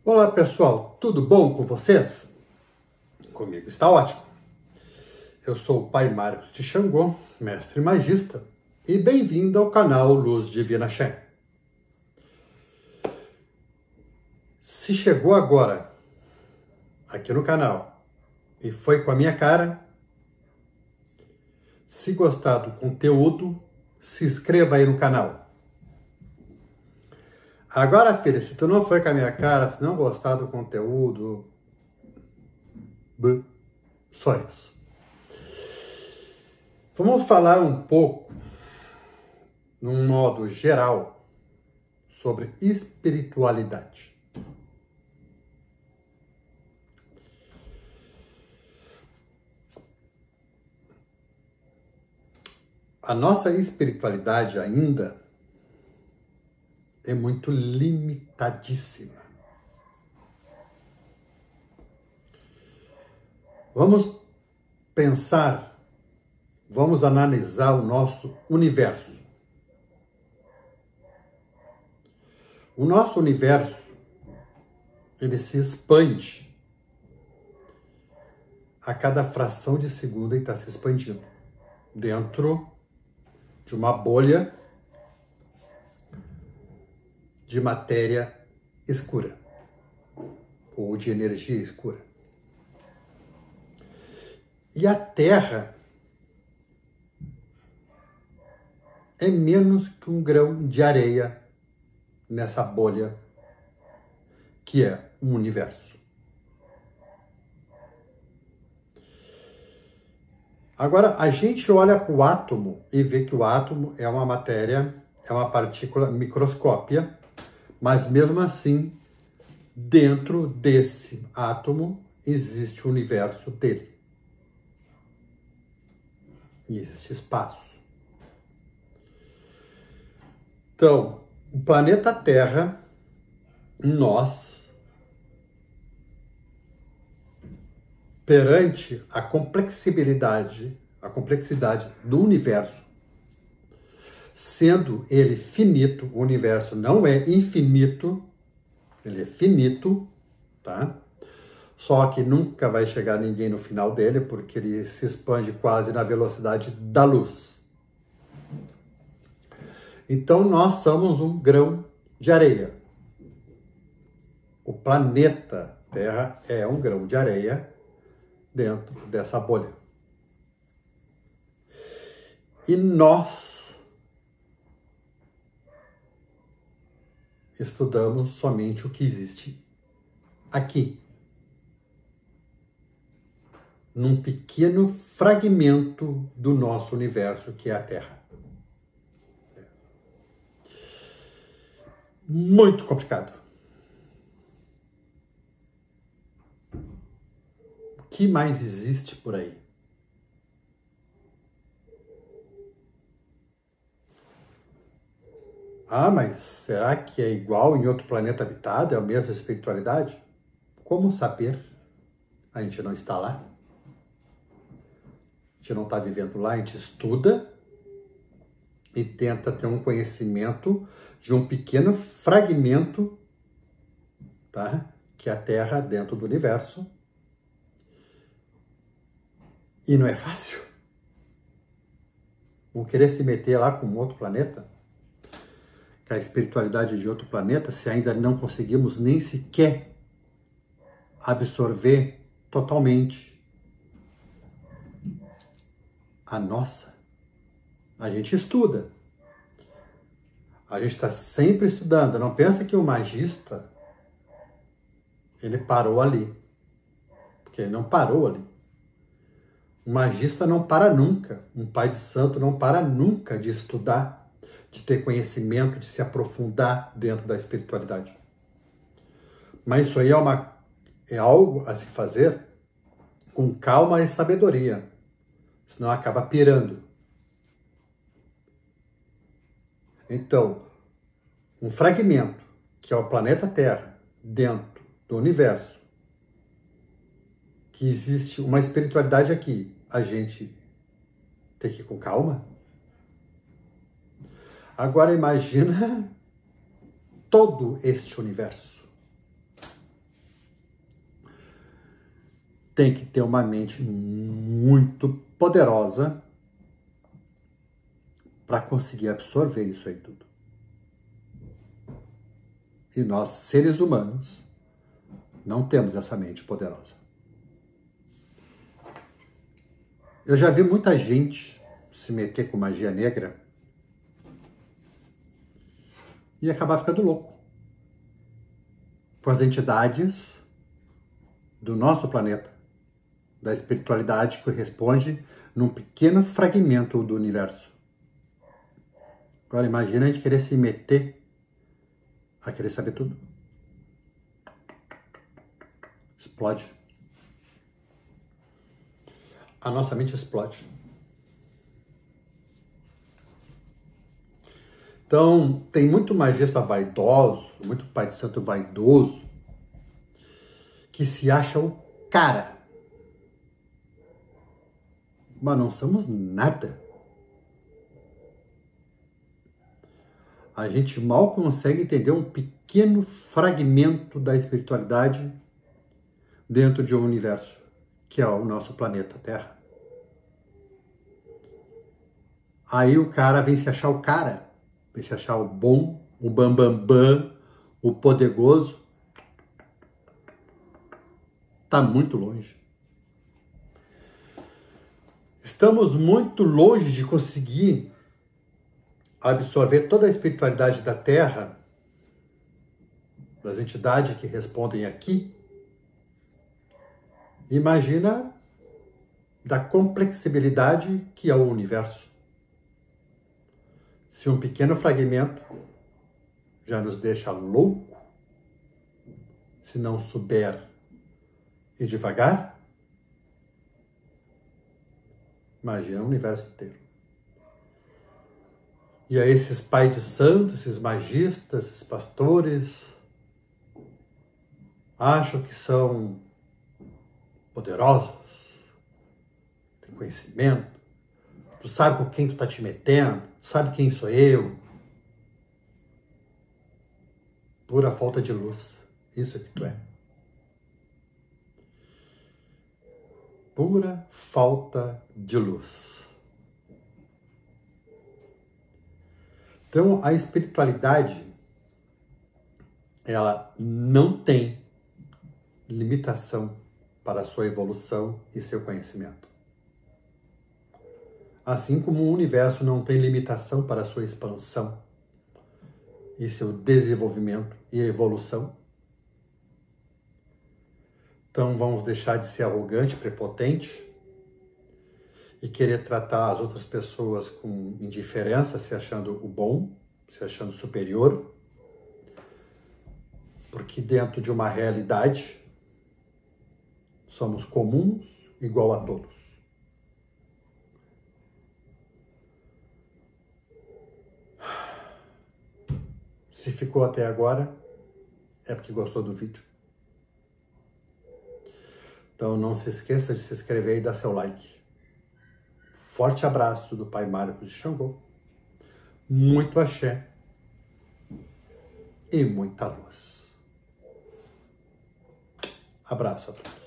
Olá pessoal, tudo bom com vocês? Comigo está ótimo. Eu sou o Pai Marcos de Xangô, mestre magista, e bem-vindo ao canal Luz Divina Xé. Se chegou agora aqui no canal e foi com a minha cara, se gostar do conteúdo, se inscreva aí no canal. Agora, filha, se tu não foi com a minha cara, se não gostar do conteúdo, só isso. Vamos falar um pouco, num modo geral, sobre espiritualidade. A nossa espiritualidade ainda é muito limitadíssima. Vamos pensar, vamos analisar o nosso universo. O nosso universo, ele se expande. A cada fração de segundo ele está se expandindo. Dentro de uma bolha de matéria escura ou de energia escura. E a Terra é menos que um grão de areia nessa bolha que é um universo. Agora, a gente olha para o átomo e vê que o átomo é uma matéria, é uma partícula microscópia, mas mesmo assim, dentro desse átomo, existe o universo dele. E existe espaço. Então, o planeta Terra, nós, perante a complexidade do universo, sendo ele finito, o universo não é infinito, ele é finito, tá? Só que nunca vai chegar ninguém no final dele, porque ele se expande quase na velocidade da luz. Então nós somos um grão de areia. O planeta Terra é um grão de areia dentro dessa bolha. E nós estudamos somente o que existe aqui, num pequeno fragmento do nosso universo, que é a Terra. Muito complicado. O que mais existe por aí? Ah, mas será que é igual em outro planeta habitado? É a mesma espiritualidade? Como saber? A gente não está lá. A gente não está vivendo lá. A gente estuda e tenta ter um conhecimento de um pequeno fragmento, tá? Que é a Terra dentro do universo. E não é fácil. Vão querer se meter lá com outro planeta? A espiritualidade de outro planeta, se ainda não conseguimos nem sequer absorver totalmente a nossa. A gente estuda. A gente está sempre estudando. Não pensa que o magista, ele parou ali. Porque ele não parou ali. O magista não para nunca. Um pai de santo não para nunca de estudar, de ter conhecimento, de se aprofundar dentro da espiritualidade. Mas isso aí é algo a se fazer com calma e sabedoria, senão acaba pirando. Então, um fragmento, que é o planeta Terra, dentro do universo, que existe uma espiritualidade aqui, a gente tem que ir com calma? Agora imagina todo este universo. tem que ter uma mente muito poderosa para conseguir absorver isso aí tudo. E nós, seres humanos, não temos essa mente poderosa. Eu já vi muita gente se meter com magia negra e acabar ficando louco com as entidades do nosso planeta, da espiritualidade que corresponde num pequeno fragmento do universo. Agora imagina a gente querer se meter a querer saber tudo. Explode. A nossa mente explode. Então, tem muito magista vaidoso, muito pai de santo vaidoso, que se acha o cara. Mas não somos nada. A gente mal consegue entender um pequeno fragmento da espiritualidade dentro de um universo, que é o nosso planeta Terra. Aí o cara vem se achar o cara, vem se achar o bom, o bambambam, o poderoso. Está muito longe. Estamos muito longe de conseguir absorver toda a espiritualidade da Terra, das entidades que respondem aqui. Imagina da complexibilidade que é o universo. Se um pequeno fragmento já nos deixa louco, se não souber ir devagar, imagina o universo inteiro. E aí esses pais de santos, esses magistas, esses pastores, acham que são poderosos, têm conhecimento, tu sabe com quem tu tá te metendo, tu sabe quem sou eu. Pura falta de luz, isso é que tu é. Pura falta de luz. Então, a espiritualidade, ela não tem limitação para a sua evolução e seu conhecimento. Assim como o universo não tem limitação para a sua expansão e seu desenvolvimento e evolução. Então, vamos deixar de ser arrogante, prepotente e querer tratar as outras pessoas com indiferença, se achando o bom, se achando superior, porque dentro de uma realidade somos comuns, igual a todos. Se ficou até agora, é porque gostou do vídeo. Então não se esqueça de se inscrever e dar seu like. Forte abraço do Pai Marcos de Xangô. Muito axé e muita luz. Abraço a todos.